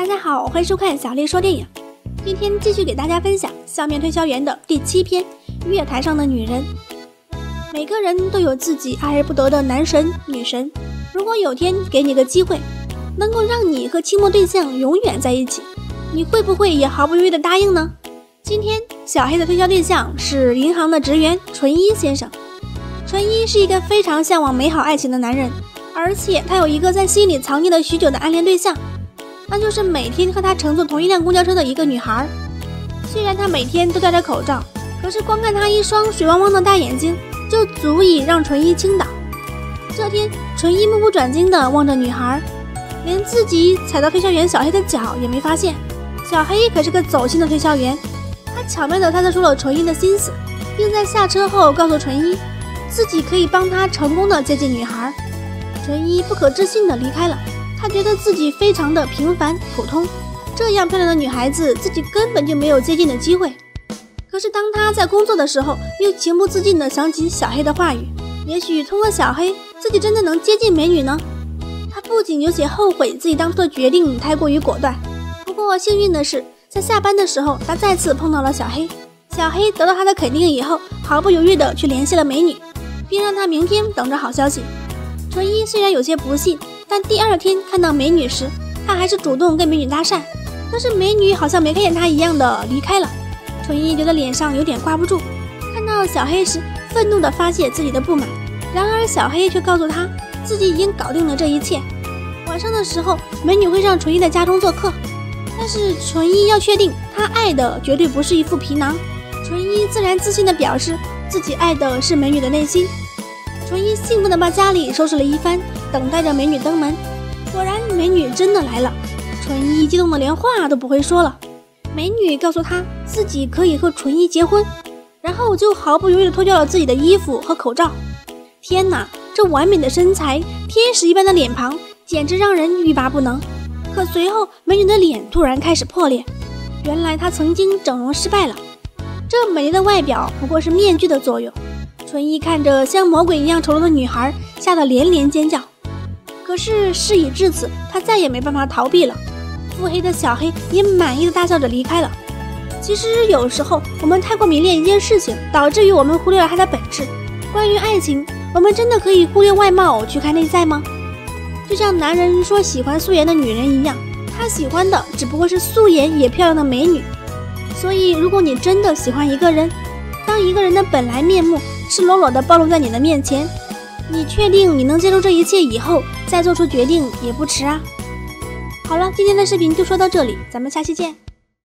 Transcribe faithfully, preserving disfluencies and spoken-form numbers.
大家好，欢迎收看小丽说电影。今天继续给大家分享《笑面推销员》的第七篇《月台上的女人》。每个人都有自己爱而不得的男神女神，如果有天给你个机会，能够让你和倾慕对象永远在一起，你会不会也毫不犹豫地答应呢？今天小黑的推销对象是银行的职员纯一先生。纯一是一个非常向往美好爱情的男人，而且他有一个在心里藏匿了许久的暗恋对象，那就是每天和他乘坐同一辆公交车的一个女孩。虽然他每天都戴着口罩，可是光看他一双水汪汪的大眼睛就足以让纯一倾倒。这天，纯一目不转睛地望着女孩，连自己踩到推销员小黑的脚也没发现。小黑可是个走心的推销员，他巧妙地猜测出了纯一的心思，并在下车后告诉纯一自己可以帮他成功地接近女孩。纯一不可置信地离开了，他觉得自己非常的平凡普通，这样漂亮的女孩子自己根本就没有接近的机会。可是当他在工作的时候，又情不自禁地想起小黑的话语，也许通过小黑自己真的能接近美女呢。他不仅有些后悔自己当初的决定太过于果断，不过幸运的是，在下班的时候他再次碰到了小黑。小黑得到他的肯定以后，毫不犹豫地去联系了美女，并让他明天等着好消息。纯一虽然有些不信，但第二天看到美女时，他还是主动跟美女搭讪，可是美女好像没看见他一样的离开了。纯一觉得脸上有点挂不住，看到小黑时愤怒地发泄自己的不满，然而小黑却告诉他自己已经搞定了这一切。晚上的时候，美女会上纯一的家中做客，但是纯一要确定他爱的绝对不是一副皮囊。纯一自然自信地表示自己爱的是美女的内心。纯一兴奋地把家里收拾了一番，等待着美女登门。果然美女真的来了，纯一激动得连话都不会说了。美女告诉他自己可以和纯一结婚，然后就毫不犹豫地脱掉了自己的衣服和口罩。天哪，这完美的身材，天使一般的脸庞，简直让人欲罢不能。可随后美女的脸突然开始破裂，原来她曾经整容失败了，这美丽的外表不过是面具的作用。纯一看着像魔鬼一样丑陋的女孩，吓得连连尖叫。可是事已至此，他再也没办法逃避了。腹黑的小黑也满意的大笑着离开了。其实有时候我们太过迷恋一件事情，导致于我们忽略了它的本质。关于爱情，我们真的可以忽略外貌去看内在吗？就像男人说喜欢素颜的女人一样，他喜欢的只不过是素颜也漂亮的美女。所以如果你真的喜欢一个人，当一个人的本来面目赤裸裸地暴露在你的面前，你确定你能接受这一切以后再做出决定也不迟啊。好了，今天的视频就说到这里，咱们下期见。